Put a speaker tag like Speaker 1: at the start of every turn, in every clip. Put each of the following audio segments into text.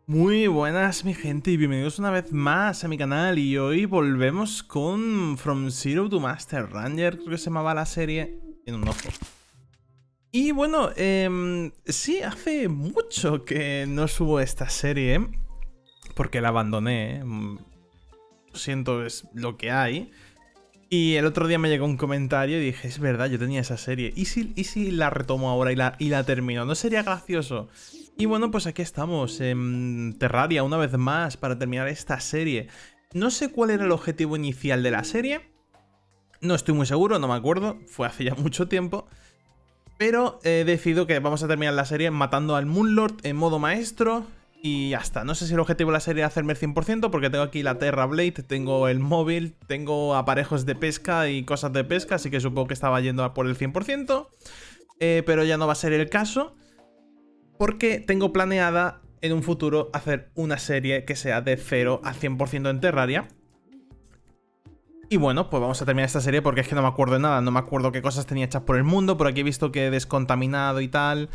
Speaker 1: Muy buenas mi gente y bienvenidos una vez más a mi canal. Y hoy volvemos con From Zero to Master Ranger, creo que se llamaba la serie. Tiene un ojo. Y bueno, sí, hace mucho que no subo esta serie, porque la abandoné. Lo siento, es lo que hay. Y el otro día me llegó un comentario y dije, es verdad, yo tenía esa serie. ¿Y si la retomo ahora y la termino? ¿No sería gracioso? Y bueno, pues aquí estamos, en Terraria, una vez más, para terminar esta serie. No sé cuál era el objetivo inicial de la serie. No estoy muy seguro, no me acuerdo. Fue hace ya mucho tiempo. Pero he decidido que vamos a terminar la serie matando al Moonlord en modo maestro. Y ya está. No sé si el objetivo de la serie es hacerme el 100%, porque tengo aquí la Terra Blade, tengo el móvil, tengo aparejos de pesca y cosas de pesca, así que supongo que estaba yendo a por el 100%. Pero ya no va a ser el caso, porque tengo planeada en un futuro hacer una serie que sea de 0 a 100% en Terraria. Y bueno, pues vamos a terminar esta serie porque es que no me acuerdo de nada. No me acuerdo qué cosas tenía hechas por el mundo. Por aquí he visto que he descontaminado y tal.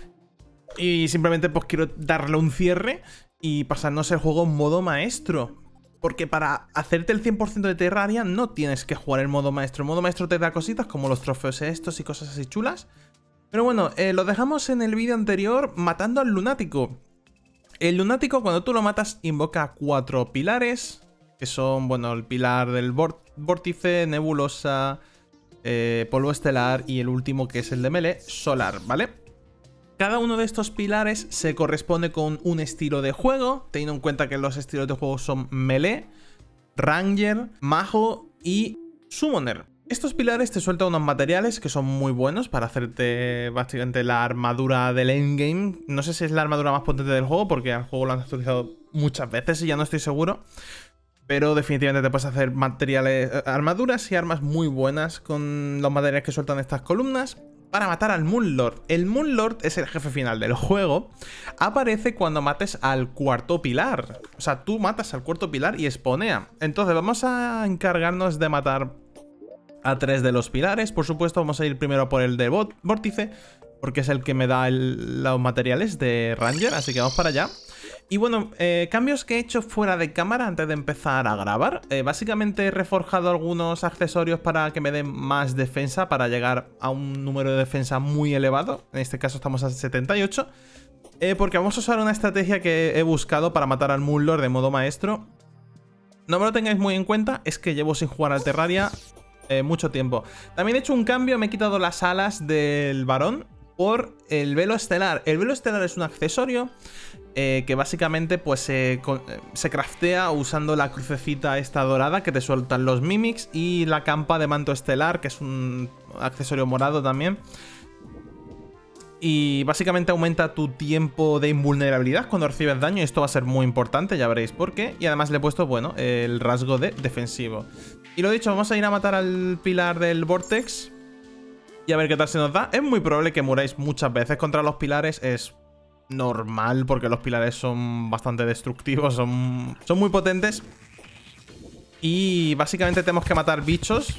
Speaker 1: Y simplemente pues quiero darle un cierre y pasarnos el juego en modo maestro. Porque para hacerte el 100% de Terraria no tienes que jugar el modo maestro. El modo maestro te da cositas como los trofeos estos y cosas así chulas. Pero bueno, lo dejamos en el vídeo anterior matando al lunático. El lunático, cuando tú lo matas, invoca 4 pilares, que son, bueno, el pilar del vórtice, nebulosa, polvo estelar y el último, que es el de melee, solar, ¿vale? Cada uno de estos pilares se corresponde con un estilo de juego, teniendo en cuenta que los estilos de juego son melee, ranger, mago y summoner. Estos pilares te sueltan unos materiales que son muy buenos para hacerte básicamente la armadura del endgame. No sé si es la armadura más potente del juego, porque al juego lo han actualizado muchas veces y ya no estoy seguro. Pero definitivamente te puedes hacer materiales, armaduras y armas muy buenas con los materiales que sueltan estas columnas para matar al Moonlord. El Moonlord es el jefe final del juego. Aparece cuando mates al cuarto pilar. O sea, tú matas al cuarto pilar y spawnea. Entonces vamos a encargarnos de matar a 3 de los pilares. Por supuesto, vamos a ir primero por el de vórtice, porque es el que me da los materiales de Ranger, así que vamos para allá. Y bueno, cambios que he hecho fuera de cámara antes de empezar a grabar. Básicamente he reforjado algunos accesorios para que me den más defensa, para llegar a un número de defensa muy elevado. En este caso estamos a 78. Porque vamos a usar una estrategia que he buscado para matar al Moonlord de modo maestro. No me lo tengáis muy en cuenta, es que llevo sin jugar al Terraria mucho tiempo. También he hecho un cambio, me he quitado las alas del varón por el velo estelar. El velo estelar es un accesorio que básicamente pues se craftea usando la crucecita esta dorada que te sueltan los mimics y la campa de manto estelar, que es un accesorio morado también. Y básicamente aumenta tu tiempo de invulnerabilidad cuando recibes daño. Y esto va a ser muy importante, ya veréis por qué. Y además le he puesto, bueno, el rasgo de defensivo. Y lo dicho, vamos a ir a matar al pilar del Vortex y a ver qué tal se nos da. Es muy probable que muráis muchas veces contra los pilares. Es normal porque los pilares son bastante destructivos, son muy potentes. Y básicamente tenemos que matar bichos.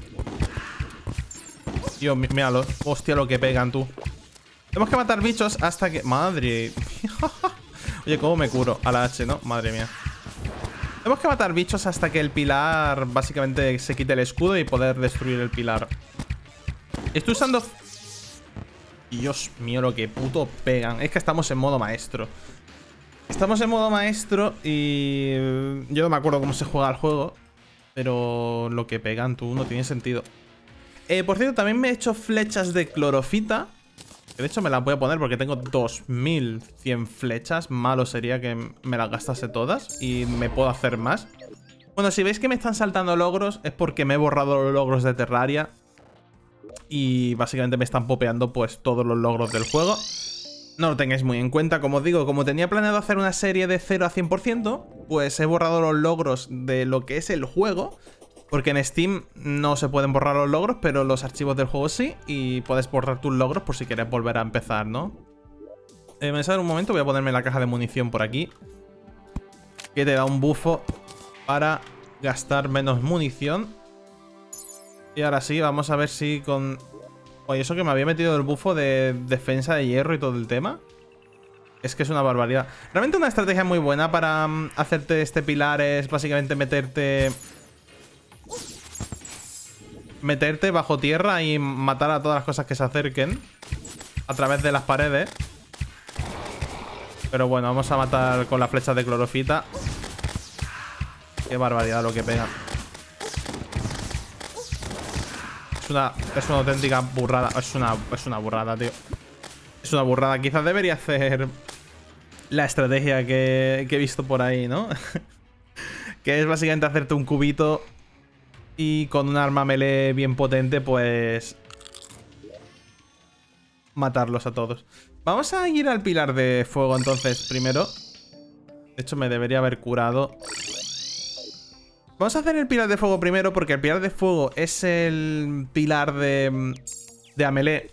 Speaker 1: Dios, míralo. Hostia, lo que pegan, tú. Tenemos que matar bichos hasta que... Madre... Oye, ¿cómo me curo? A la H, ¿no? Madre mía. Tenemos que matar bichos hasta que el pilar básicamente se quite el escudo y poder destruir el pilar. Estoy usando... Dios mío, lo que puto pegan. Es que estamos en modo maestro. Estamos en modo maestro y... Yo no me acuerdo cómo se juega el juego, pero lo que pegan, tú, no tiene sentido. Por cierto, también me he hecho flechas de clorofita. De hecho me las voy a poner porque tengo 2100 flechas. Malo sería que me las gastase todas y me puedo hacer más. Bueno, si veis que me están saltando logros es porque me he borrado los logros de Terraria y básicamente me están popeando pues todos los logros del juego. No lo tengáis muy en cuenta. Como os digo, como tenía planeado hacer una serie de 0 a 100%, pues he borrado los logros de lo que es el juego. Porque en Steam no se pueden borrar los logros, pero los archivos del juego sí. Y puedes borrar tus logros por si quieres volver a empezar, ¿no? Me voy a dar un momento, voy a ponerme la caja de munición por aquí, que te da un bufo para gastar menos munición. Y ahora sí, vamos a ver si con... Oye, eso que me había metido el bufo de defensa de hierro y todo el tema. Es que es una barbaridad. Realmente una estrategia muy buena para hacerte este pilar es básicamente meterte bajo tierra y matar a todas las cosas que se acerquen a través de las paredes. Pero bueno, vamos a matar con las flechas de clorofita. Qué barbaridad lo que pega. Es una auténtica burrada. Es una burrada, tío. Es una burrada. Quizás debería hacer la estrategia que he visto por ahí, ¿no? Que es básicamente hacerte un cubito y con un arma melee bien potente, pues matarlos a todos. Vamos a ir al pilar de fuego entonces primero. De hecho, me debería haber curado. Vamos a hacer el pilar de fuego primero porque el pilar de fuego es el pilar de a melee.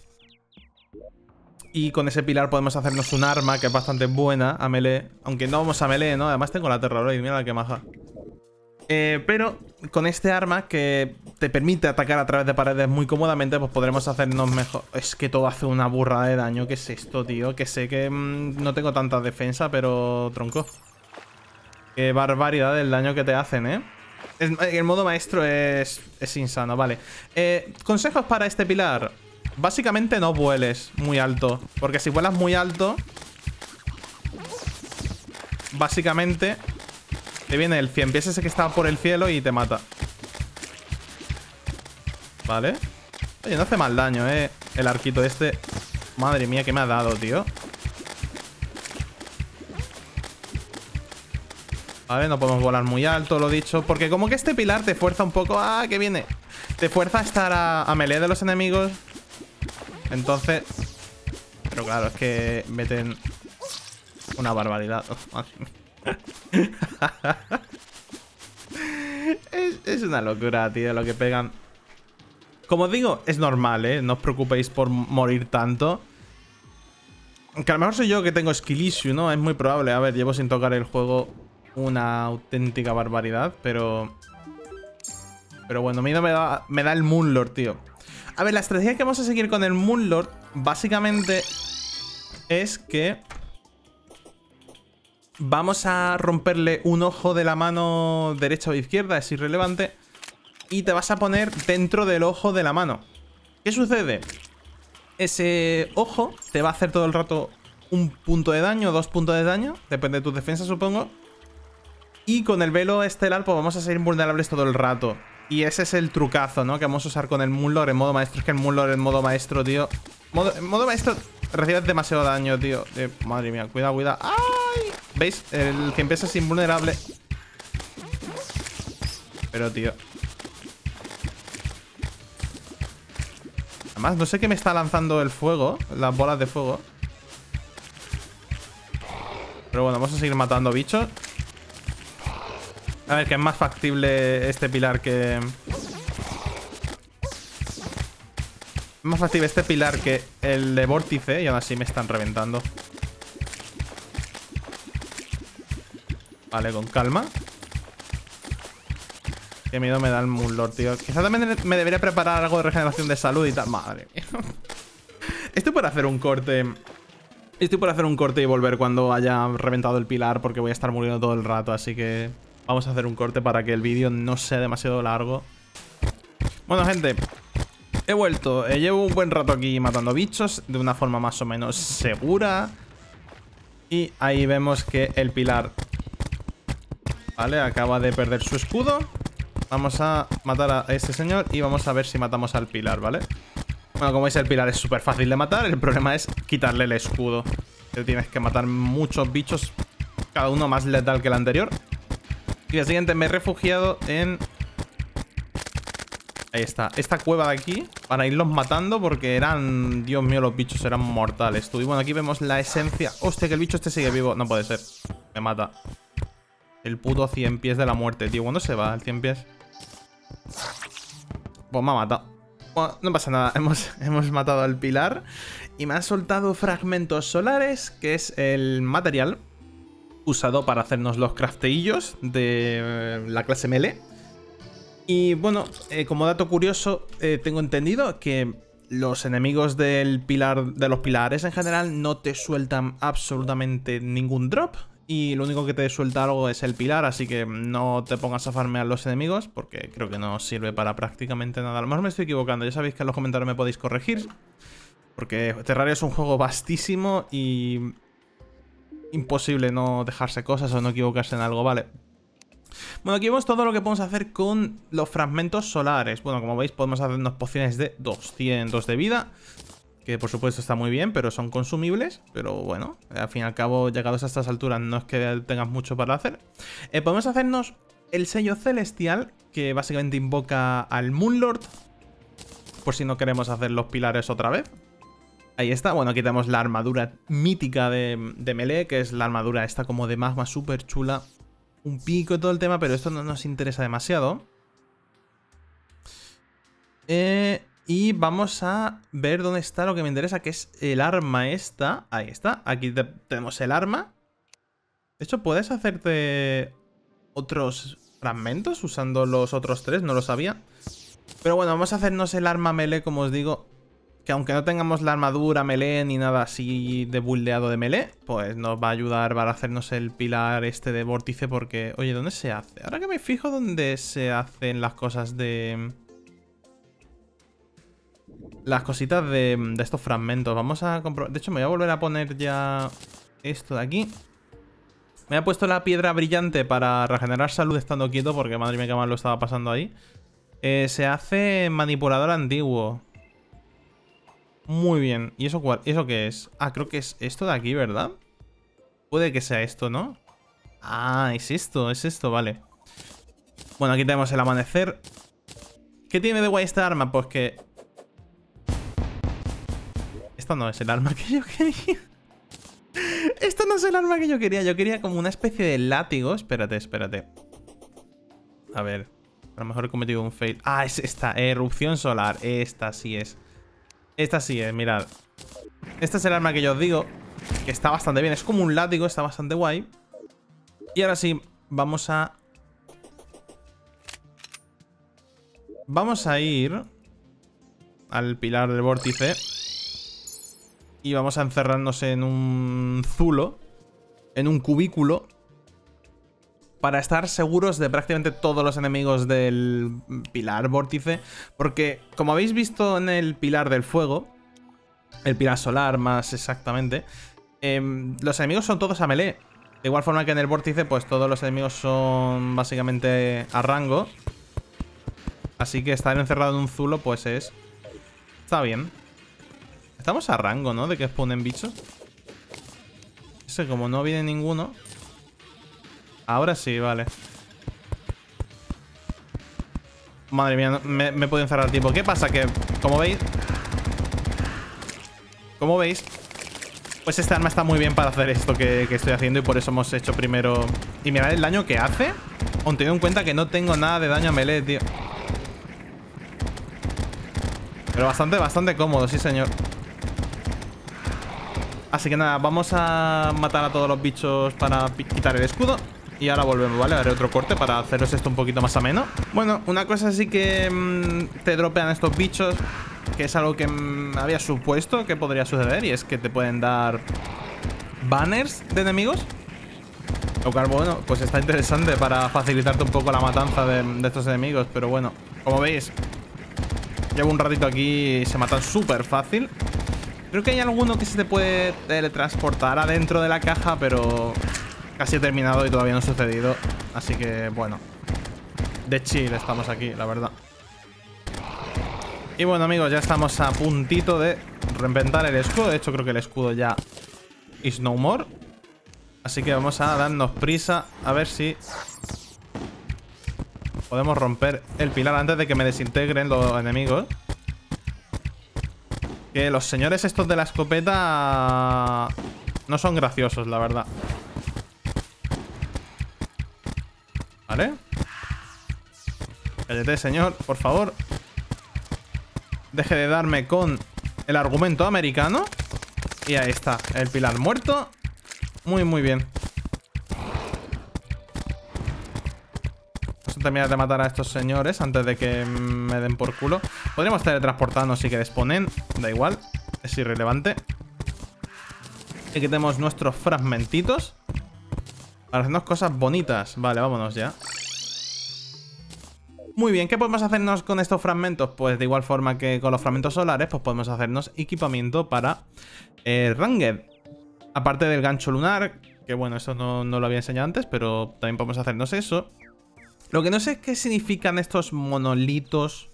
Speaker 1: Y con ese pilar podemos hacernos un arma que es bastante buena a melee. Aunque no vamos a melee, ¿no? Además tengo la Terroroid, mira la que maja. Pero con este arma que te permite atacar a través de paredes muy cómodamente, pues podremos hacernos mejor. Es que todo hace una burrada de daño. ¿Qué es esto, tío? Que sé que no tengo tanta defensa, pero tronco. Qué barbaridad el daño que te hacen, ¿eh? El modo maestro es insano, vale. Consejos para este pilar. Básicamente no vueles muy alto, porque si vuelas muy alto, básicamente te viene el 100 pies ese que está por el cielo y te mata. Vale. Oye, no hace mal daño, el arquito este. Madre mía, ¿qué me ha dado, tío? Vale, no podemos volar muy alto, lo dicho. Porque como que este pilar te fuerza un poco. ¡Ah, que viene! Te fuerza a estar a melee de los enemigos. Entonces... Pero claro, es que meten una barbaridad. Oh, madre mía. Es una locura, tío, lo que pegan. Como digo, es normal, ¿eh? No os preocupéis por morir tanto. Aunque a lo mejor soy yo que tengo skill issue, ¿no? Es muy probable. A ver, llevo sin tocar el juego una auténtica barbaridad, pero... Pero bueno, miedo me da el Moonlord, tío. A ver, la estrategia que vamos a seguir con el Moonlord básicamente es que vamos a romperle un ojo de la mano derecha o izquierda, es irrelevante, y te vas a poner dentro del ojo de la mano. ¿Qué sucede? Ese ojo te va a hacer todo el rato un punto de daño, 2 puntos de daño, depende de tus defensas, supongo. Y con el velo estelar pues vamos a ser invulnerables todo el rato. Y ese es el trucazo, ¿no? Que vamos a usar con el Moonlord en modo maestro. Es que el Moonlord en modo maestro, tío. En modo maestro recibes demasiado daño, tío. Madre mía, cuidado, cuidado. ¡Ay! ¿Veis? El 100 pies es invulnerable. Pero, tío. Además, no sé qué me está lanzando el fuego. Las bolas de fuego. Pero bueno, vamos a seguir matando bichos. A ver, que es más factible este pilar que... Es más factible este pilar que el de vórtice. Y aún así me están reventando. Vale, con calma. Qué miedo me da el Moonlord, tío. Quizá también me debería preparar algo de regeneración de salud y tal. Madre mía. Estoy por hacer un corte. Estoy por hacer un corte y volver cuando haya reventado el pilar, porque voy a estar muriendo todo el rato, así que... Vamos a hacer un corte para que el vídeo no sea demasiado largo. Bueno, gente, he vuelto. Llevo un buen rato aquí matando bichos de una forma más o menos segura. Y ahí vemos que el pilar, vale, acaba de perder su escudo. Vamos a matar a este señor y vamos a ver si matamos al pilar, ¿vale? Bueno, como veis, el pilar es súper fácil de matar. El problema es quitarle el escudo. Te tienes que matar muchos bichos, cada uno más letal que el anterior. Y al siguiente me he refugiado en... Ahí está, esta cueva de aquí, para irlos matando, porque eran... Dios mío, los bichos eran mortales, tú. Y bueno, aquí vemos la esencia. Hostia, que el bicho este sigue vivo. No puede ser, me mata. El puto 100 pies de la muerte, tío. ¿Cuándo se va el 100 pies? Pues me ha matado. Bueno, no pasa nada, hemos matado al pilar. Y me ha soltado fragmentos solares, que es el material usado para hacernos los crafteillos de la clase melee. Y bueno, como dato curioso, tengo entendido que los enemigos del pilar, de los pilares en general, no te sueltan absolutamente ningún drop. Y lo único que te suelta algo es el pilar, así que no te pongas a farmear los enemigos, porque creo que no sirve para prácticamente nada. A lo mejor me estoy equivocando, ya sabéis que en los comentarios me podéis corregir, porque Terraria es un juego vastísimo y imposible no dejarse cosas o no equivocarse en algo, ¿vale? Bueno, aquí vemos todo lo que podemos hacer con los fragmentos solares. Bueno, como veis podemos hacernos pociones de 200 de vida, que por supuesto está muy bien, pero son consumibles. Pero bueno, al fin y al cabo, llegados a estas alturas, no es que tengas mucho para hacer. Podemos hacernos el sello celestial, que básicamente invoca al Moonlord, por si no queremos hacer los pilares otra vez. Ahí está. Bueno, aquí tenemos la armadura mítica de melee, que es la armadura esta como de magma, súper chula. Un pico y todo el tema, pero esto no nos interesa demasiado. Y vamos a ver dónde está lo que me interesa, que es el arma esta. Ahí está. Aquí tenemos el arma. De hecho, puedes hacerte otros fragmentos usando los otros 3, no lo sabía. Pero bueno, vamos a hacernos el arma melee, como os digo. Que aunque no tengamos la armadura melee ni nada así de buildeado de melee, pues nos va a ayudar para hacernos el pilar este de vórtice, porque... Oye, ¿dónde se hace? Ahora que me fijo dónde se hacen las cosas de... Las cositas de estos fragmentos. Vamos a comprobar... De hecho, me voy a volver a poner ya esto de aquí. Me he puesto la piedra brillante para regenerar salud estando quieto, porque madre mía que mal lo estaba pasando ahí. Se hace manipulador antiguo. Muy bien. ¿Y eso cuál? ¿Eso qué es? Ah, creo que es esto de aquí, ¿verdad? Puede que sea esto, ¿no? Ah, es esto, vale. Bueno, aquí tenemos el amanecer. ¿Qué tiene de guay esta arma? Pues que... Esto no es el arma que yo quería. Esto no es el arma que yo quería. Yo quería como una especie de látigo. Espérate. A ver. A lo mejor he cometido un fail. Ah, es esta. Erupción solar. Esta sí es. Esta sí es, mirad. Este es el arma que yo os digo, que está bastante bien. Es como un látigo, está bastante guay. Y ahora sí, vamos a... Vamos a ir al pilar del vórtice. Y vamos a encerrarnos en un zulo, en un cubículo, para estar seguros de prácticamente todos los enemigos del pilar vórtice. Porque, como habéis visto en el pilar del fuego, el pilar solar más exactamente, los enemigos son todos a melee. De igual forma que en el vórtice, pues todos los enemigos son básicamente a rango. Así que estar encerrado en un zulo, pues es... Está bien. Estamos a rango, ¿no? De que spawnen bichos. Ese, como no viene ninguno... Ahora sí, vale. Madre mía, me puedo encerrar tipo. ¿Qué pasa? Que, como veis, pues este arma está muy bien para hacer esto que estoy haciendo. Y por eso hemos hecho primero... Y mirad el daño que hace, aun teniendo en cuenta que no tengo nada de daño a melee, tío. Pero bastante cómodo, sí señor. Así que nada, vamos a matar a todos los bichos para quitar el escudo. Y ahora volvemos, ¿vale? Haré otro corte para haceros esto un poquito más ameno. Bueno, una cosa sí que te dropean estos bichos, que es algo que había supuesto que podría suceder, y es que te pueden dar banners de enemigos. Lo cual, bueno, pues está interesante para facilitarte un poco la matanza de estos enemigos. Pero bueno, como veis, llevo un ratito aquí y se matan súper fácil. Creo que hay alguno que se te puede teletransportar adentro de la caja, pero... Casi he terminado y todavía no ha sucedido. Así que, bueno, de chill estamos aquí, la verdad. Y bueno, amigos, ya estamos a puntito de reventar el escudo. De hecho, creo que el escudo ya is no more. Así que vamos a darnos prisa a ver si podemos romper el pilar antes de que me desintegren los enemigos. Que los señores estos de la escopeta no son graciosos, la verdad. ¿Vale? Cállate, señor, por favor. Deje de darme con el argumento americano. Y ahí está, el pilar muerto. Muy bien. terminar de matar a estos señores antes de que me den por culo. Podríamos teletransportarnos si queréis poner. Da igual. Es irrelevante. Y quitemos nuestros fragmentitos para hacernos cosas bonitas. Vale, vámonos ya. Muy bien, ¿qué podemos hacernos con estos fragmentos? Pues de igual forma que con los fragmentos solares, pues podemos hacernos equipamiento para Ranged. Aparte del gancho lunar, que bueno, eso no lo había enseñado antes, pero también podemos hacernos eso. Lo que no sé es qué significan estos monolitos.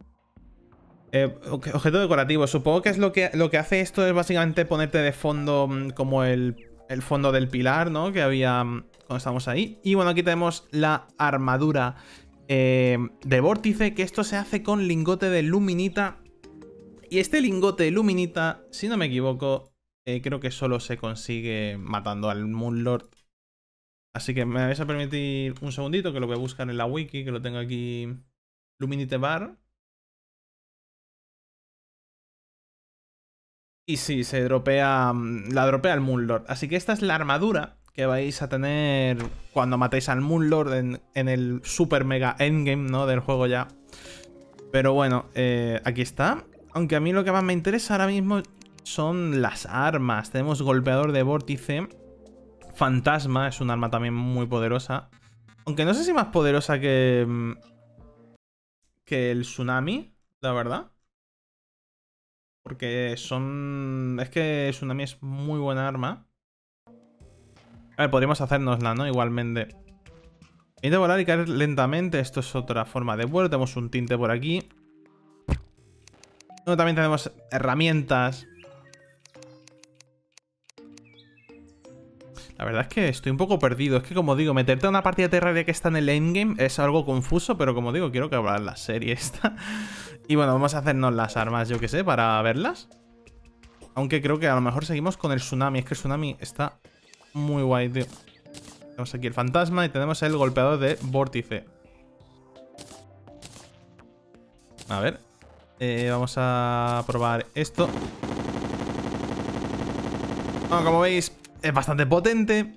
Speaker 1: Objeto decorativo. Supongo que es lo que hace esto es básicamente ponerte de fondo como el fondo del pilar, ¿no? Que había cuando estábamos ahí. Y bueno, aquí tenemos la armadura de vórtice, que esto se hace con lingote de luminita. Y este lingote de luminita, si no me equivoco, creo que solo se consigue matando al Moonlord. Así que me vais a permitir un segundito, que lo voy a buscar en la wiki, que lo tengo aquí. Luminite Bar. Y sí, se dropea. La dropea el Moonlord. Así que esta es la armadura que vais a tener cuando matéis al Moonlord en el super mega endgame, ¿no? Del juego ya. Pero bueno, aquí está. Aunque a mí lo que más me interesa ahora mismo son las armas. Tenemos golpeador de vórtice. Fantasma es un arma también muy poderosa. Aunque no sé si más poderosa que el tsunami, la verdad. Porque son... Es que tsunami es muy buena arma. A ver, podríamos hacérnosla, ¿no? Igualmente. Tinte volar y caer lentamente. Esto es otra forma de vuelo. Tenemos un tinte por aquí. Luego también tenemos herramientas. La verdad es que estoy un poco perdido. Es que, como digo, meterte a una partida de Terraria que está en el endgame es algo confuso. Pero como digo, quiero que abra la serie esta. Y bueno, vamos a hacernos las armas, yo que sé, para verlas. Aunque creo que a lo mejor seguimos con el tsunami. Es que el tsunami está muy guay, tío. Tenemos aquí el fantasma y tenemos el golpeador de vórtice. A ver. Vamos a probar esto. Bueno, como veis, es bastante potente.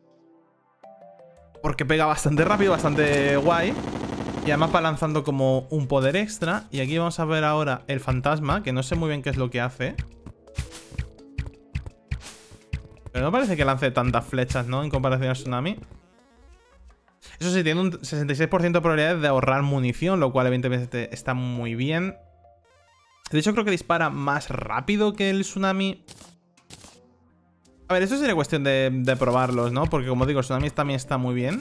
Speaker 1: Porque pega bastante rápido, bastante guay. Y además va lanzando como un poder extra. Y aquí vamos a ver ahora el fantasma, que no sé muy bien qué es lo que hace. Pero no parece que lance tantas flechas, ¿no? En comparación al tsunami. Eso sí, tiene un 66% de probabilidades de ahorrar munición, lo cual evidentemente está muy bien. De hecho, creo que dispara más rápido que el tsunami. A ver, esto sería cuestión de probarlos, ¿no? Porque como digo, el tsunami también está muy bien.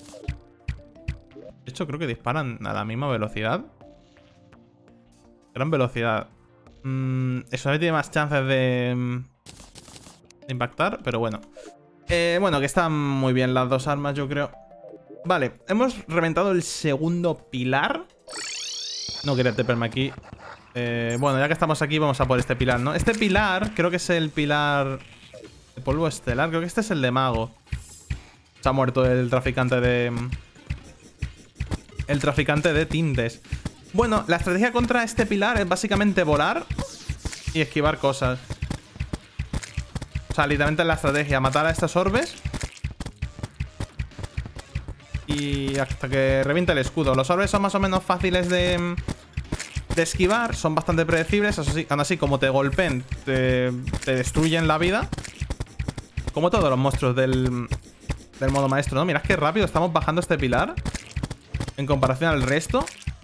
Speaker 1: De hecho, creo que disparan a la misma velocidad. Gran velocidad. El tsunami tiene más chances de impactar, pero bueno. Bueno, que están muy bien las dos armas, yo creo. Vale, hemos reventado el segundo pilar. No quería teperme aquí. Bueno, ya que estamos aquí, vamos a por este pilar, ¿no? Este pilar, creo que es el pilar de polvo estelar. Creo que este es el de mago. Se ha muerto el traficante de... El traficante de tintes. Bueno, la estrategia contra este pilar es básicamente volar y esquivar cosas. O sea, literalmente la estrategia, matar a estas orbes y hasta que reviente el escudo. Los orbes son más o menos fáciles de esquivar, son bastante predecibles. Eso sí, aún así, como te golpeen, te destruyen la vida. Como todos los monstruos del modo maestro, ¿no? Mirad qué rápido estamos bajando este pilar en comparación al resto.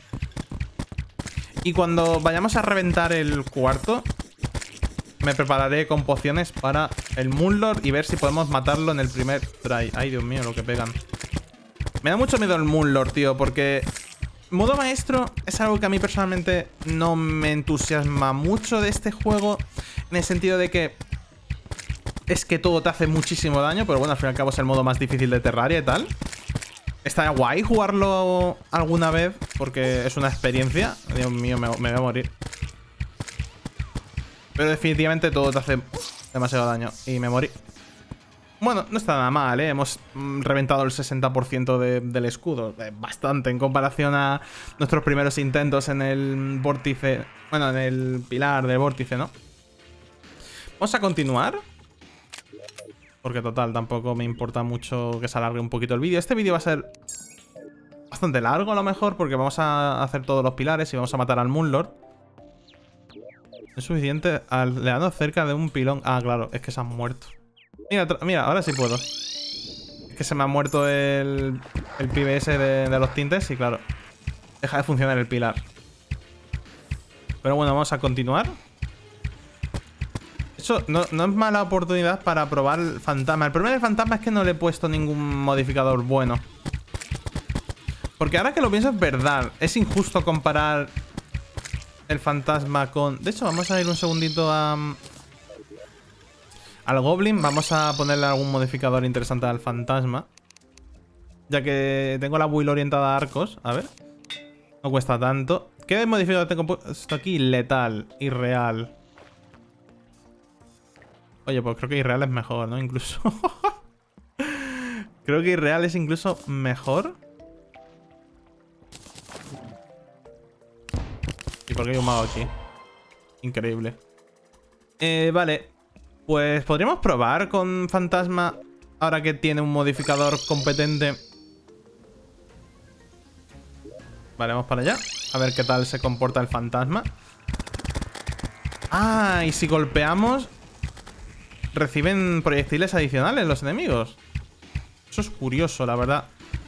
Speaker 1: Y cuando vayamos a reventar el cuarto, me prepararé con pociones para el Moonlord y ver si podemos matarlo en el primer try. Ay, Dios mío, lo que pegan. Me da mucho miedo el Moonlord, tío, porque modo maestro es algo que a mí personalmente no me entusiasma mucho de este juego, en el sentido de que es que todo te hace muchísimo daño, pero bueno, al fin y al cabo es el modo más difícil de Terraria y tal. Está guay jugarlo alguna vez, porque es una experiencia. Dios mío, me voy a morir. Pero definitivamente todo te hace demasiado daño y me morí. Bueno, no está nada mal, ¿eh? Hemos reventado el 60% del escudo. Bastante en comparación a nuestros primeros intentos en el vórtice. Bueno, en el pilar de vórtice, ¿no? Vamos a continuar. Porque total, tampoco me importa mucho que se alargue un poquito el vídeo. Este vídeo va a ser bastante largo a lo mejor, porque vamos a hacer todos los pilares y vamos a matar al Moonlord. Es suficiente aldeano cerca de un pilón. Ah, claro, es que se han muerto. Mira, mira, ahora sí puedo. Es que se me ha muerto el pibe ese de los tintes y claro, deja de funcionar el pilar. Pero bueno, vamos a continuar. Eso no es mala oportunidad para probar el fantasma. El problema del fantasma es que no le he puesto ningún modificador bueno. Porque ahora que lo pienso es verdad. Es injusto comparar el fantasma con... De hecho, vamos a ir un segundito al Goblin. Vamos a ponerle algún modificador interesante al fantasma. Ya que tengo la build orientada a arcos. A ver. No cuesta tanto. ¿Qué modificador tengo puesto aquí? Letal. Irreal. Oye, pues creo que irreal es mejor, ¿no? Incluso. Creo que irreal es incluso mejor. ¿Y por qué hay un mago aquí? Increíble. Vale. Pues podríamos probar con fantasma. Ahora que tiene un modificador competente. Vale, vamos para allá. A ver qué tal se comporta el fantasma. Ah, y si golpeamos... Reciben proyectiles adicionales los enemigos. Eso es curioso, la verdad.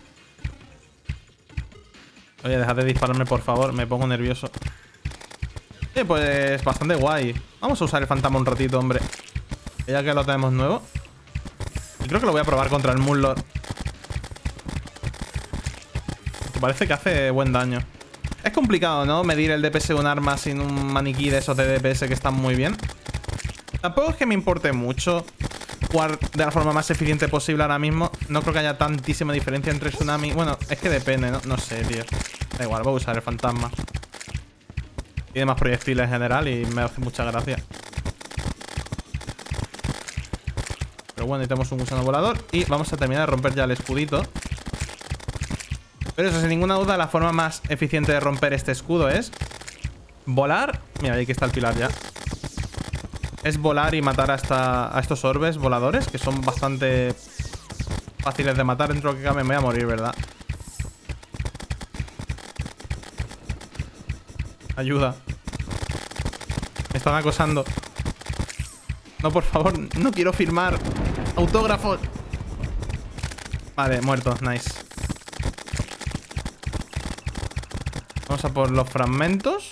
Speaker 1: Oye, dejad de dispararme, por favor. Me pongo nervioso. Pues bastante guay. Vamos a usar el fantasma un ratito, hombre. Ya que lo tenemos nuevo. Y creo que lo voy a probar contra el Moonlord. Parece que hace buen daño. Es complicado, ¿no? Medir el DPS de un arma sin un maniquí de esos de DPS que están muy bien. Tampoco es que me importe mucho jugar de la forma más eficiente posible ahora mismo. No creo que haya tantísima diferencia entre Tsunami. Bueno, es que depende, ¿no? No sé, tío. Da igual, voy a usar el fantasma. Tiene más proyectiles en general y me hace mucha gracia. Pero bueno, necesitamos un gusano volador. Y vamos a terminar de romper ya el escudito. Pero eso, sin ninguna duda, la forma más eficiente de romper este escudo es volar. Mira, ahí que está el pilar ya. Es volar y matar a estos orbes voladores, que son bastante fáciles de matar. Dentro de lo que cabe me voy a morir, ¿verdad? Ayuda. Me están acosando. No, por favor, no quiero firmar autógrafos. Vale, muerto, nice. Vamos a por los fragmentos.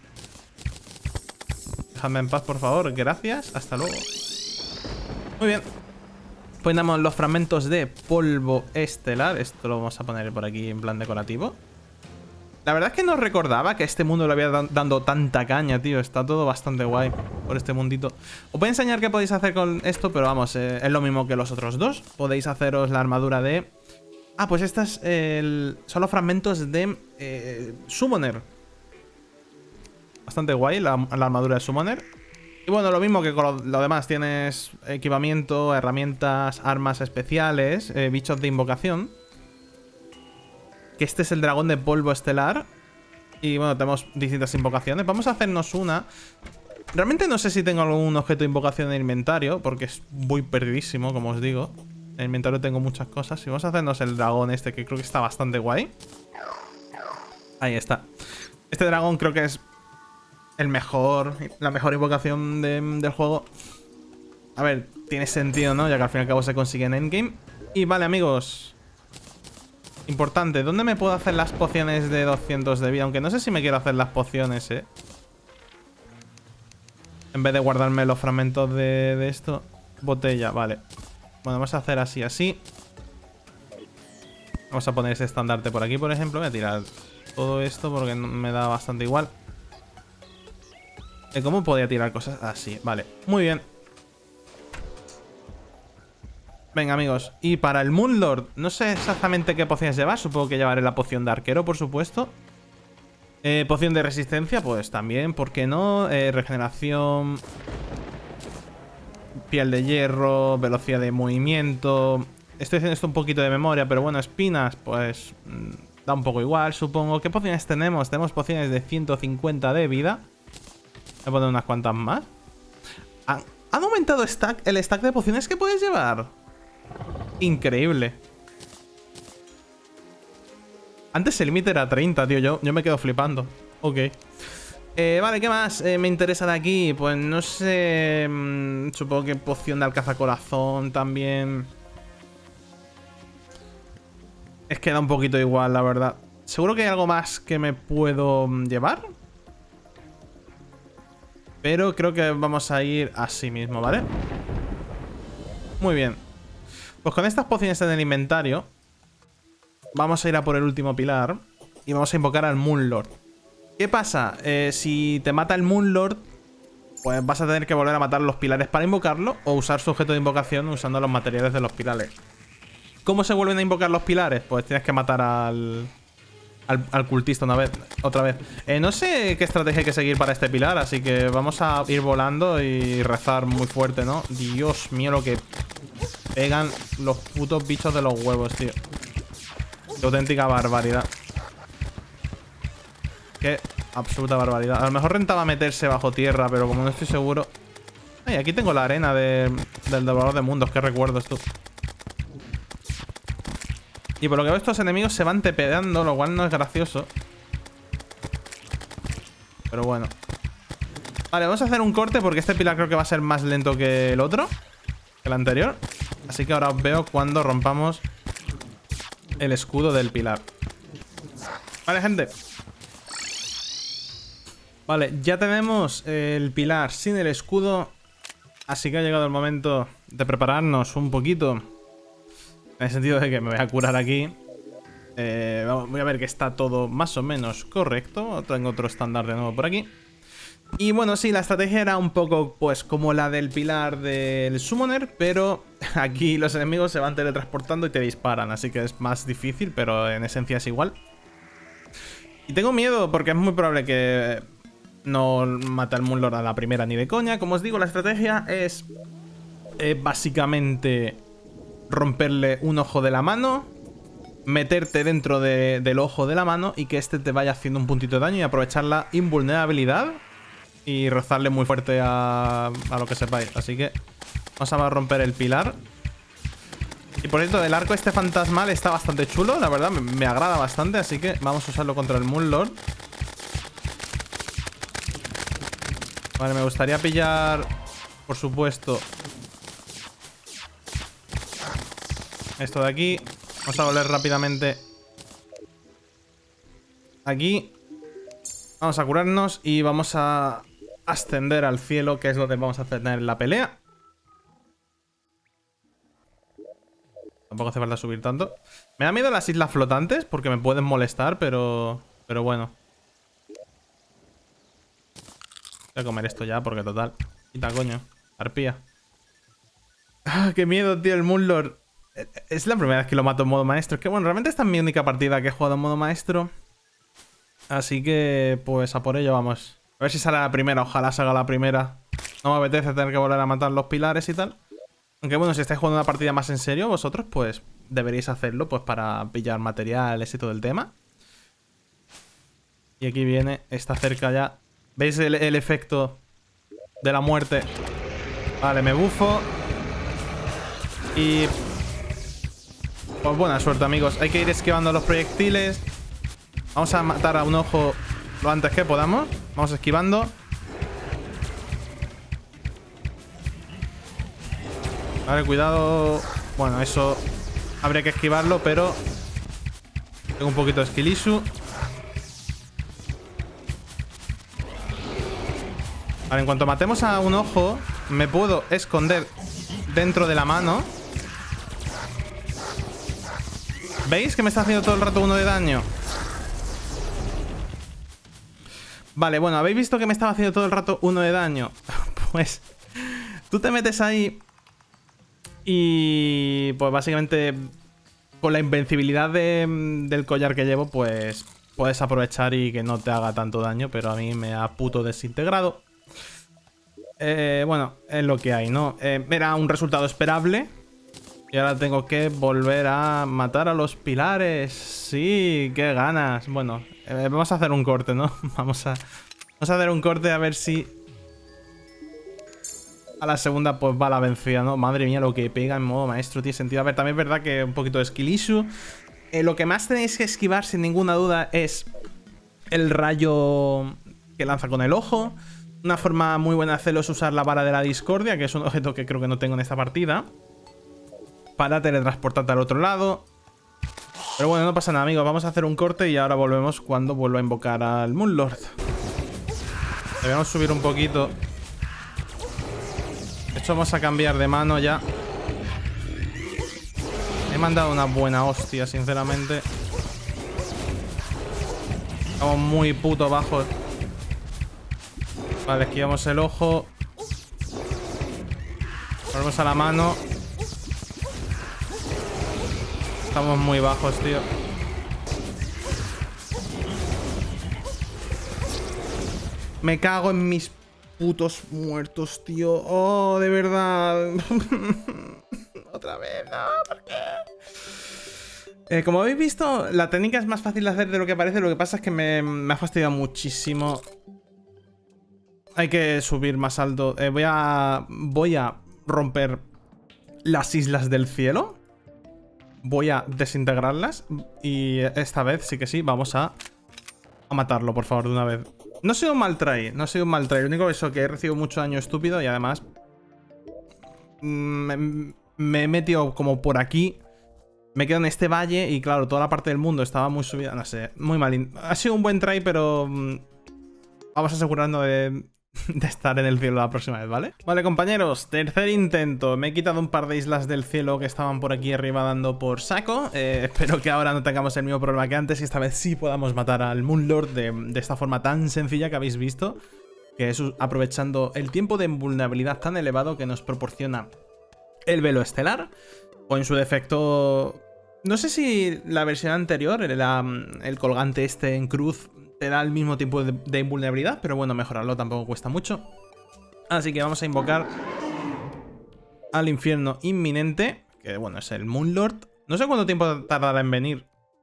Speaker 1: Déjame en paz, por favor. Gracias. Hasta luego. Muy bien. Pues damos los fragmentos de polvo estelar. Esto lo vamos a poner por aquí en plan decorativo. La verdad es que no recordaba que este mundo le había dando tanta caña, tío. Está todo bastante guay por este mundito. Os voy a enseñar qué podéis hacer con esto, pero vamos, es lo mismo que los otros dos. Podéis haceros la armadura de... Ah, pues estas son los fragmentos de Summoner. Bastante guay la armadura de Summoner. Y bueno, lo mismo que con lo demás. Tienes equipamiento, herramientas, armas especiales, bichos de invocación. Que este es el dragón de polvo estelar. Y bueno, tenemos distintas invocaciones. Vamos a hacernos una. Realmente no sé si tengo algún objeto de invocación en el inventario, porque es muy perdidísimo, como os digo. En el inventario tengo muchas cosas. Y vamos a hacernos el dragón este, que creo que está bastante guay. Ahí está. Este dragón creo que es la mejor invocación del juego. A ver, tiene sentido, ¿no? Ya que al fin y al cabo se consigue en endgame. Y vale, amigos. Importante, ¿dónde me puedo hacer las pociones de 200 de vida? Aunque no sé si me quiero hacer las pociones, ¿eh? En vez de guardarme los fragmentos de esto. Botella, vale. Bueno, vamos a hacer así, así. Vamos a poner ese estandarte por aquí, por ejemplo. Voy a tirar todo esto porque me da bastante igual. ¿Cómo podía tirar cosas así? Vale, muy bien. Venga, amigos. Y para el Moonlord, no sé exactamente qué pociones llevar. Supongo que llevaré la poción de arquero, por supuesto. Poción de resistencia, pues también, ¿por qué no? Regeneración. Piel de hierro, velocidad de movimiento. Estoy haciendo esto un poquito de memoria, pero bueno, espinas, pues da un poco igual, supongo. ¿Qué pociones tenemos? Tenemos pociones de 150 de vida. Voy a poner unas cuantas más. ¿Han aumentado el stack de pociones que puedes llevar? Increíble. Antes el límite era 30, tío. Yo me quedo flipando. Ok. Vale, ¿qué más me interesa de aquí? Pues no sé... supongo que poción de alcazacorazón también. Es que da un poquito igual, la verdad. Seguro que hay algo más que me puedo llevar. Pero creo que vamos a ir así mismo, ¿vale? Muy bien. Pues con estas pociones en el inventario vamos a ir a por el último pilar y vamos a invocar al Moonlord. ¿Qué pasa? Si te mata el Moonlord, pues vas a tener que volver a matar los pilares para invocarlo o usar su objeto de invocación usando los materiales de los pilares. ¿Cómo se vuelven a invocar los pilares? Pues tienes que matar al cultista otra vez. No sé qué estrategia hay que seguir para este pilar, así que vamos a ir volando y rezar muy fuerte, ¿no? Dios mío, lo que pegan los putos bichos de los huevos, tío. Qué auténtica barbaridad. Qué absoluta barbaridad. A lo mejor rentaba meterse bajo tierra, pero como no estoy seguro... Ay, aquí tengo la arena del devorador de mundos. Qué recuerdos, tú. Y por lo que veo, estos enemigos se van tepeando, lo cual no es gracioso. Pero bueno. Vale, vamos a hacer un corte porque este pilar creo que va a ser más lento que el otro, que el anterior. Así que ahora os veo cuando rompamos el escudo del pilar. Vale, gente. Vale, ya tenemos el pilar sin el escudo. Así que ha llegado el momento de prepararnos un poquito. En el sentido de que me voy a curar aquí. Voy a ver que está todo más o menos correcto. Tengo otro estándar de nuevo por aquí. Y bueno, sí, la estrategia era un poco pues como la del pilar del Summoner, pero aquí los enemigos se van teletransportando y te disparan. Así que es más difícil, pero en esencia es igual. Y tengo miedo porque es muy probable que no mate al Moonlord a la primera ni de coña. Como os digo, la estrategia es básicamente romperle un ojo de la mano, meterte dentro del ojo de la mano y que este te vaya haciendo un puntito de daño y aprovechar la invulnerabilidad y rozarle muy fuerte a lo que sepáis. Así que vamos a romper el pilar. Y por cierto, el arco este fantasmal está bastante chulo, la verdad, me agrada bastante, así que vamos a usarlo contra el Moonlord. Vale, me gustaría pillar, por supuesto, esto de aquí. Vamos a volver rápidamente aquí. Vamos a curarnos y vamos a ascender al cielo, que es donde vamos a tener la pelea. Tampoco hace falta subir tanto. Me da miedo las islas flotantes porque me pueden molestar, pero bueno. Voy a comer esto ya porque total. Quita, coño. Arpía. Ah, qué miedo, tío, el Moonlord. Es la primera vez que lo mato en modo maestro. Es que bueno, realmente esta es mi única partida que he jugado en modo maestro. Así que pues a por ello vamos. A ver si sale la primera, ojalá salga la primera. No me apetece tener que volver a matar los pilares y tal. Aunque bueno, si estáis jugando una partida más en serio, vosotros pues deberíais hacerlo pues para pillar materiales y todo el tema. Y aquí viene, está cerca ya. ¿Veis el efecto de la muerte? Vale, me bufo. Y pues buena suerte, amigos. Hay que ir esquivando los proyectiles. Vamos a matar a un ojo lo antes que podamos. Vamos esquivando. Vale, cuidado. Bueno, eso habría que esquivarlo, pero tengo un poquito de skill issue. Vale, en cuanto matemos a un ojo, me puedo esconder dentro de la mano. ¿Veis que me está haciendo todo el rato 1 de daño? Vale, bueno, ¿habéis visto que me estaba haciendo todo el rato 1 de daño? Pues tú te metes ahí y pues básicamente con la invencibilidad del collar que llevo, pues puedes aprovechar y que no te haga tanto daño, pero a mí me ha puto desintegrado. Bueno, es lo que hay, ¿no? Era un resultado esperable. Y ahora tengo que volver a matar a los pilares. Sí, qué ganas. Bueno, vamos a hacer un corte, ¿no? Vamos a hacer un corte a ver si a la segunda pues va la vencida, ¿no? Madre mía, lo que pega en modo maestro tiene sentido. A ver, también es verdad que un poquito de skill issue. Lo que más tenéis que esquivar, sin ninguna duda, es el rayo que lanza con el ojo. Una forma muy buena de hacerlo es usar la vara de la discordia, que es un objeto que creo que no tengo en esta partida, para teletransportarte al otro lado. Pero bueno, no pasa nada, amigos. Vamos a hacer un corte y ahora volvemos cuando vuelva a invocar al Moonlord. Debemos subir un poquito. De hecho, vamos a cambiar de mano ya. Me han dado una buena hostia, sinceramente. Estamos muy puto bajos. Vale, esquivamos el ojo. Volvemos a la mano. Estamos muy bajos, tío. Me cago en mis putos muertos, tío. Oh, de verdad. Otra vez, no, ¿por qué? Como habéis visto, la técnica es más fácil de hacer de lo que parece. Lo que pasa es que me ha fastidiado muchísimo. Hay que subir más alto. Voy a romper las islas del cielo. Voy a desintegrarlas. Y esta vez sí que sí, vamos a matarlo, por favor, de una vez. No ha sido un mal try, no ha sido un mal try. Lo único es que he recibido mucho daño estúpido y además me he metido como por aquí. Me quedo en este valle y claro, toda la parte del mundo estaba muy subida. No sé, muy mal. Ha sido un buen try, pero vamos asegurarnos de estar en el cielo la próxima vez, ¿vale? Vale, compañeros, tercer intento. Me he quitado un par de islas del cielo que estaban por aquí arriba dando por saco. Espero que ahora no tengamos el mismo problema que antes y esta vez sí podamos matar al Moonlord de esta forma tan sencilla que habéis visto, que es aprovechando el tiempo de invulnerabilidad tan elevado que nos proporciona el velo estelar, o en su defecto... No sé si la versión anterior, el colgante este en cruz, te da el mismo tiempo de invulnerabilidad, pero bueno, mejorarlo tampoco cuesta mucho. Así que vamos a invocar al infierno inminente, que bueno, es el Moonlord. No sé cuánto tiempo tardará en venir.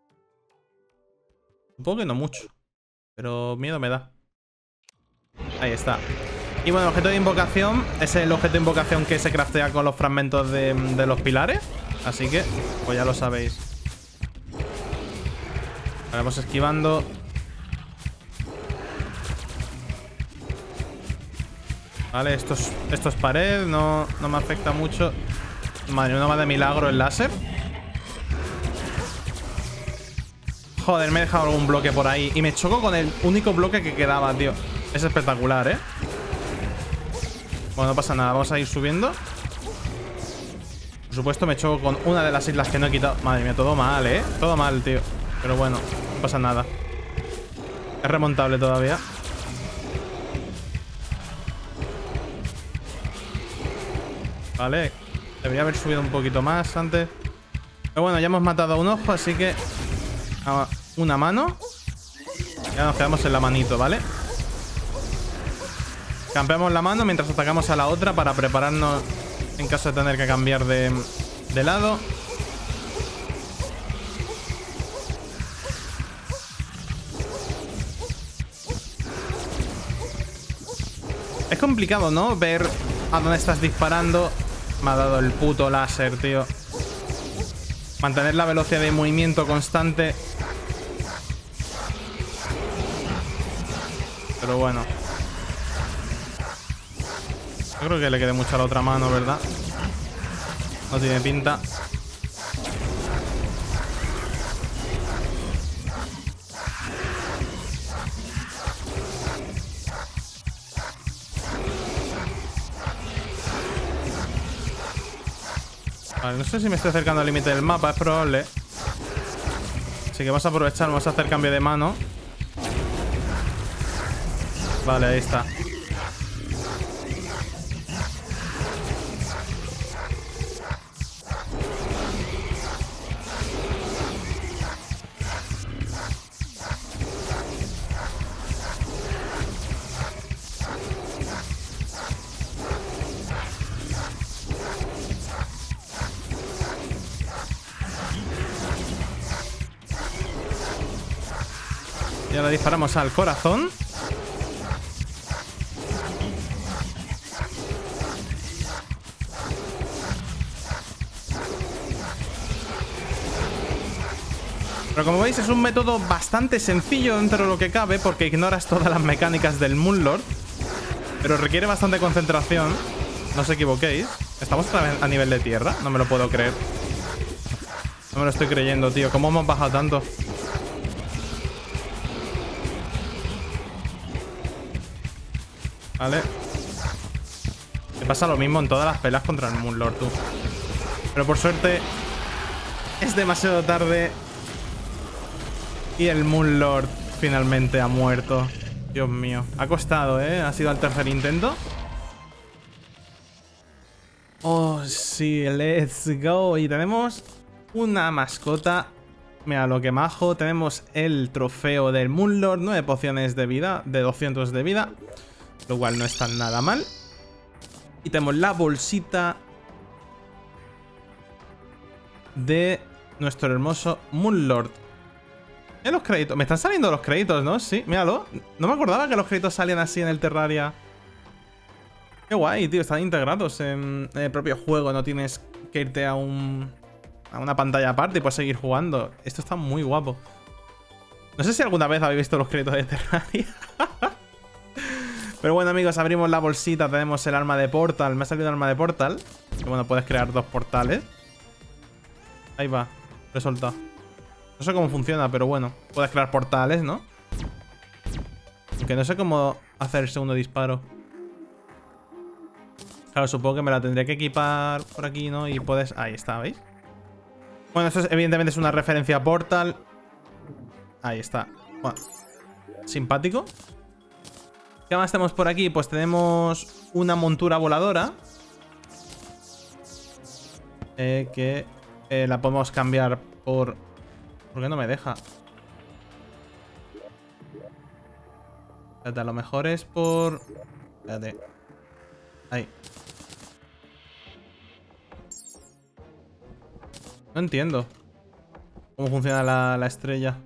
Speaker 1: Supongo que no mucho, pero miedo me da. Ahí está. Y bueno, el objeto de invocación es el objeto de invocación que se craftea con los fragmentos de los pilares. Así que, pues ya lo sabéis. Ahora vamos esquivando. Vale, esto es pared, no me afecta mucho. Madre, no va de milagro el láser. Joder, me he dejado algún bloque por ahí. Y me choco con el único bloque que quedaba, tío. Es espectacular, ¿eh? Bueno, no pasa nada, vamos a ir subiendo. Por supuesto, me choco con una de las islas que no he quitado. Madre mía, todo mal, ¿eh? Todo mal, tío. Pero bueno, no pasa nada. Es remontable todavía. Vale, debería haber subido un poquito más antes. Pero bueno, ya hemos matado a un ojo, así que una mano. Ya nos quedamos en la manito, ¿vale? Campeamos la mano mientras atacamos a la otra para prepararnos en caso de tener que cambiar de lado. Es complicado, ¿no? Ver a dónde estás disparando. Me ha dado el puto láser, tío. Mantener la velocidad de movimiento constante. Pero bueno. Yo creo que le quede mucho a la otra mano, ¿verdad? No tiene pinta. Vale, no sé si me estoy acercando al límite del mapa, es probable. Así que vamos a aprovechar, vamos a hacer cambio de mano. Vale, ahí está. Y ahora disparamos al corazón. Pero como veis es un método bastante sencillo dentro de lo que cabe, porque ignoras todas las mecánicas del Moonlord. Pero requiere bastante concentración. No os equivoquéis. ¿Estamos otra vez a nivel de tierra? No me lo puedo creer. No me lo estoy creyendo, tío. ¿Cómo hemos bajado tanto? Vale. Me pasa lo mismo en todas las peleas contra el Moonlord, tú. Pero por suerte es demasiado tarde y el Moonlord finalmente ha muerto. Dios mío. Ha costado, ¿eh? Ha sido el tercer intento. Oh, sí. Let's go. Y tenemos una mascota. Mira lo que majo. Tenemos el trofeo del Moonlord. 9 pociones de vida. De 200 de vida. Lo cual no está nada mal. Y tenemos la bolsita de nuestro hermoso Moonlord. En los créditos. Me están saliendo los créditos, ¿no? Sí, míralo. No me acordaba que los créditos salían así en el Terraria. Qué guay, tío. Están integrados en el propio juego. No tienes que irte a una pantalla aparte y puedes seguir jugando. Esto está muy guapo. No sé si alguna vez habéis visto los créditos de Terraria. Pero bueno, amigos, abrimos la bolsita. Tenemos el arma de Portal. Me ha salido el arma de Portal. Que bueno, puedes crear 2 portales. Ahí va. Lo he soltado. No sé cómo funciona, pero bueno. Puedes crear portales, ¿no? Aunque no sé cómo hacer el segundo disparo. Claro, supongo que me la tendría que equipar por aquí, ¿no? Y puedes... Ahí está, ¿veis? Bueno, esto evidentemente es una referencia a Portal. Ahí está. Bueno. Simpático. ¿Qué más tenemos por aquí? Pues tenemos una montura voladora. Que la podemos cambiar por... ¿Por qué no me deja? Espérate, a lo mejor es por... Espérate. Ahí. No entiendo cómo funciona la estrella.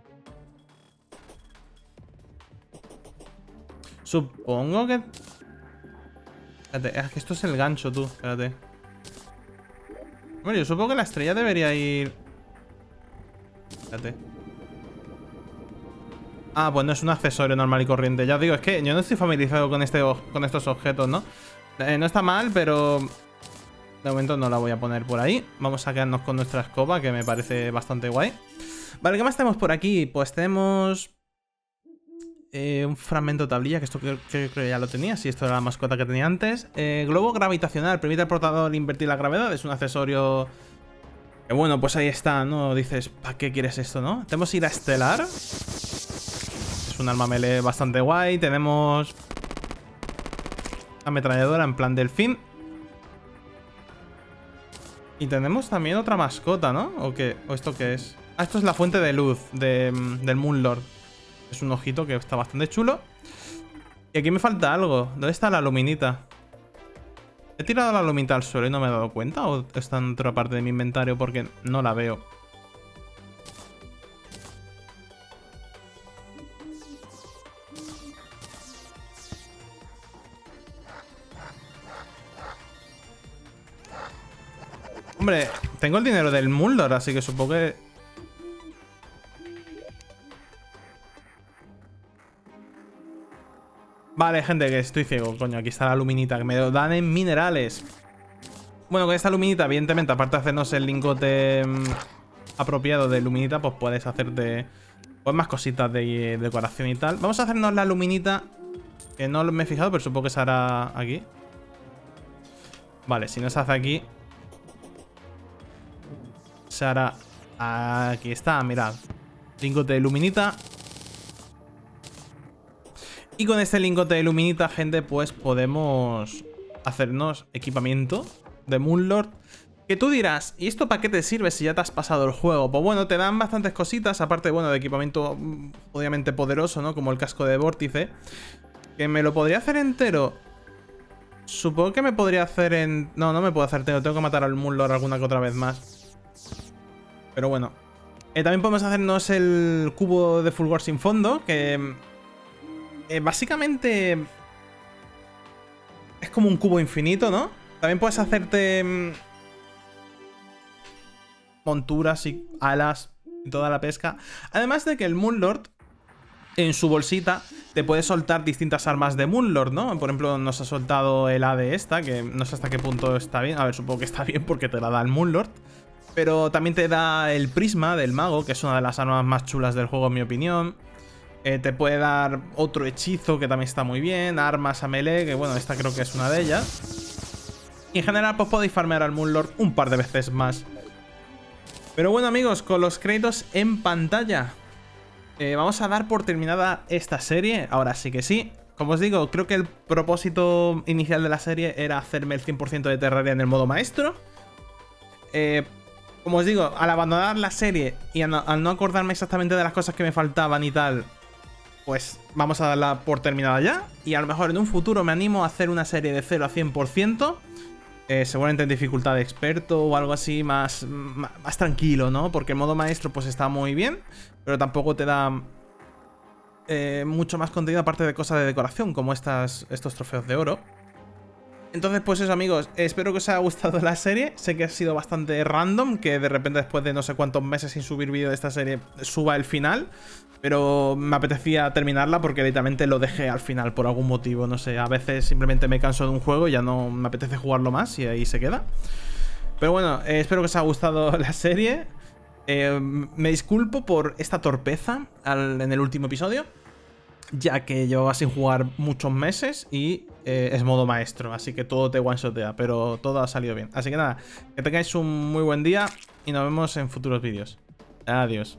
Speaker 1: Supongo que... Espérate, es que esto es el gancho, tú. Espérate. Bueno, yo supongo que la estrella debería ir... Espérate. Ah, pues no es un accesorio normal y corriente. Ya os digo, es que yo no estoy familiarizado con estos objetos, ¿no? No está mal, pero... De momento no la voy a poner por ahí. Vamos a quedarnos con nuestra escoba, que me parece bastante guay. Vale, ¿qué más tenemos por aquí? Pues tenemos... un fragmento de tablilla, que esto creo que ya lo tenía. Sí, esto era la mascota que tenía antes. Globo gravitacional, permite al portador invertir la gravedad. Es un accesorio que bueno, pues ahí está, ¿no? Dices, ¿para qué quieres esto, no? Tenemos ira estelar. Es un arma melee bastante guay. Tenemos ametralladora en plan delfín. Y tenemos también otra mascota, ¿no? ¿O qué? ¿O esto qué es? Ah, esto es la fuente de luz del Moonlord. Es un ojito que está bastante chulo. Y aquí me falta algo. ¿Dónde está la luminita? ¿He tirado la luminita al suelo y no me he dado cuenta? ¿O está en otra parte de mi inventario porque no la veo? Hombre, tengo el dinero del Moonlord, así que supongo que... Vale, gente, que estoy ciego, coño. Aquí está la luminita, que me lo dan en minerales. Bueno, con esta luminita, evidentemente, aparte de hacernos el lingote apropiado de luminita, pues puedes hacerte pues más cositas de decoración y tal. Vamos a hacernos la luminita, que no me he fijado, pero supongo que se hará aquí. Vale, si no se hace aquí, se hará... Aquí está, mirad. Lingote de luminita. Y con este lingote de luminita, gente, pues podemos hacernos equipamiento de Moonlord. Que tú dirás, ¿y esto para qué te sirve si ya te has pasado el juego? Pues bueno, te dan bastantes cositas, aparte, bueno, de equipamiento obviamente poderoso, ¿no? Como el casco de vórtice. Que me lo podría hacer entero. Supongo que me podría hacer en... No, no me puedo hacer entero, tengo que matar al Moonlord alguna que otra vez más. Pero bueno. También podemos hacernos el cubo de fulgor sin fondo, que... básicamente es como un cubo infinito, ¿no? También puedes hacerte monturas y alas en toda la pesca. Además de que el Moonlord, en su bolsita, te puede soltar distintas armas de Moonlord, ¿no? Por ejemplo, nos ha soltado el AD esta, que no sé hasta qué punto está bien. A ver, supongo que está bien porque te la da el Moonlord. Pero también te da el prisma del mago, que es una de las armas más chulas del juego, en mi opinión. Te puede dar otro hechizo que también está muy bien. Armas a melee, que bueno, esta creo que es una de ellas. Y en general, pues podéis farmear al Moonlord un par de veces más. Pero bueno, amigos, con los créditos en pantalla, vamos a dar por terminada esta serie. Ahora sí que sí. Como os digo, creo que el propósito inicial de la serie era hacerme el 100% de Terraria en el modo maestro. Como os digo, al abandonar la serie y al no acordarme exactamente de las cosas que me faltaban y tal, pues vamos a darla por terminada ya. Y a lo mejor en un futuro me animo a hacer una serie de 0 a 100%. Seguramente en dificultad de experto o algo así más tranquilo, ¿no? Porque el modo maestro pues está muy bien, pero tampoco te da mucho más contenido aparte de cosas de decoración, como estos trofeos de oro. Entonces, pues eso, amigos, espero que os haya gustado la serie. Sé que ha sido bastante random, que de repente después de no sé cuántos meses sin subir vídeo de esta serie suba el final, pero me apetecía terminarla porque literalmente lo dejé al final por algún motivo, no sé. A veces simplemente me canso de un juego y ya no me apetece jugarlo más y ahí se queda. Pero bueno, espero que os haya gustado la serie. Me disculpo por esta torpeza en el último episodio, ya que llevaba sin jugar muchos meses y es modo maestro, así que todo te one-shotea, pero todo ha salido bien. Así que nada, que tengáis un muy buen día y nos vemos en futuros vídeos. Adiós.